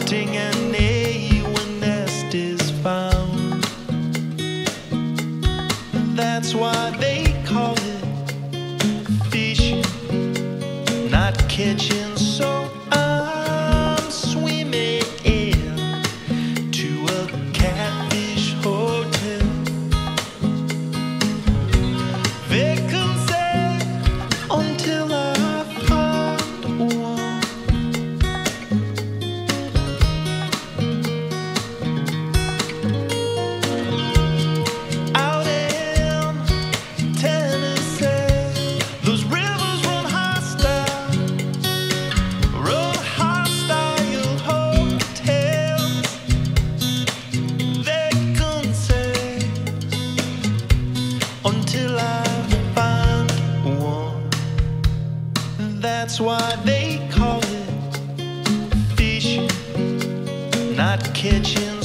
sting an A when nest is found. That's why they call it fishing, not catching. So I'm swimming to a Catfish Hotel. Vacancy until I find one. Out in Tennessee, those rivers run hostile hotels. Vacancies until I find one. That's why they call it fishing, not catching.